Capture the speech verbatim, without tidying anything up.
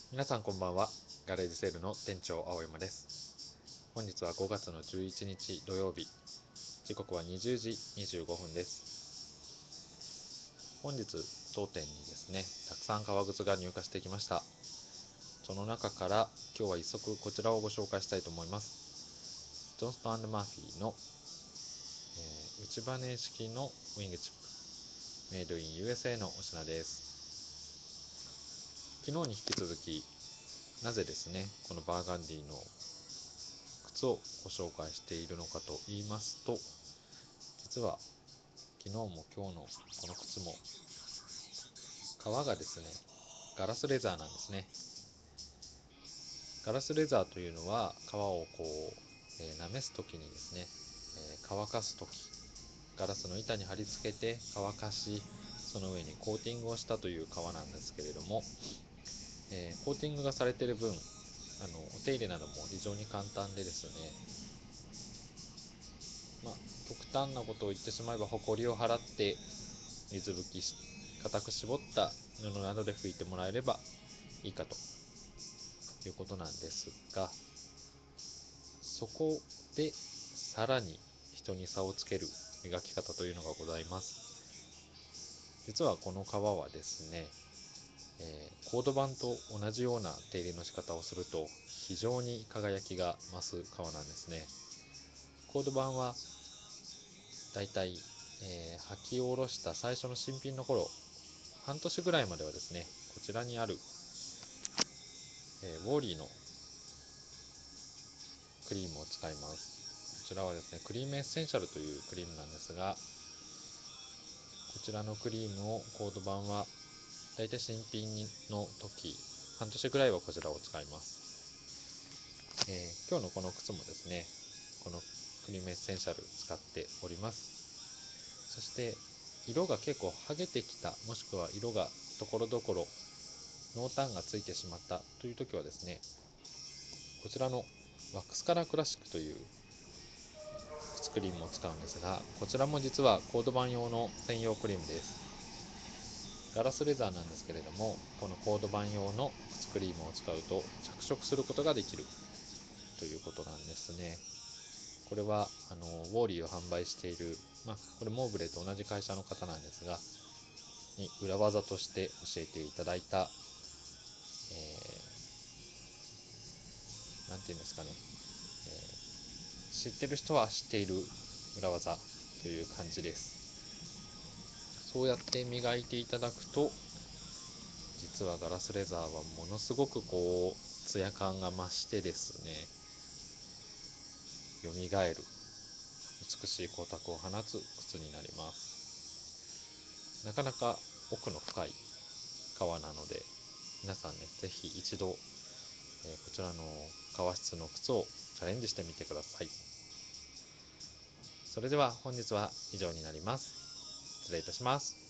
皆さんこんばんは。ガレージセールの店長青山です。本日はごがつのじゅういちにち土曜日、時刻はにじゅうじにじゅうごふんです。本日当店にですね、たくさん革靴が入荷してきました。その中から今日は一足こちらをご紹介したいと思います。ジョンストン&マーフィーの、えー、内バネ式のウィングチップ、メイドイン ユーエスエー のお品です。昨日に引き続き、なぜですね、このバーガンディの靴をご紹介しているのかと言いますと、実は昨日も今日のこの靴も革がですね、ガラスレザーなんですね。ガラスレザーというのは革をこう、えー、舐めす時にですね、えー、乾かす時、ガラスの板に貼り付けて乾かし、その上にコーティングをしたという革なんですけれども、えー、コーティングがされている分、あのお手入れなども非常に簡単でですね、まあ、極端なことを言ってしまえば、ホコリを払って水拭きし固く絞った布などで拭いてもらえればいいかということなんですが、そこでさらに人に差をつける磨き方というのがございます。実はこの革はですね、えー、コード板と同じような手入れの仕方をすると非常に輝きが増す革なんですね。コード板はだいたい、えー、履き下ろした最初の新品の頃、半年ぐらいまではですね、こちらにある、えー、ウォーリーのクリームを使います。こちらはですね、クリームエッセンシャルというクリームなんですが、こちらのクリームをコード版はだいたい新品の時、半年ぐらいはこちらを使います。えー、今日のこの靴もですね、このクリームエッセンシャル使っております。そして色が結構剥げてきた、もしくは色がところどころ濃淡がついてしまったという時はですね、こちらのワックスカラークラシックという靴クリームを使うんですが、こちらも実はコード板用の専用クリームです。ガラスレザーなんですけれども、このコード板用の靴クリームを使うと着色することができるということなんですね。これはあのウォーリーを販売している、まあ、これモーブレと同じ会社の方なんですが、に裏技として教えていただいた、えー、なんていうんですかね、えー、知ってる人は知っている裏技という感じです。そうやって磨いていただくと、実はガラスレザーはものすごくこうツヤ感が増してですね、蘇る美しい光沢を放つ靴になります。なかなか奥の深い革なので、皆さんね、ぜひ一度、えーこちらの革質の靴をチャレンジしてみてください。それでは本日は以上になります。失礼いたします。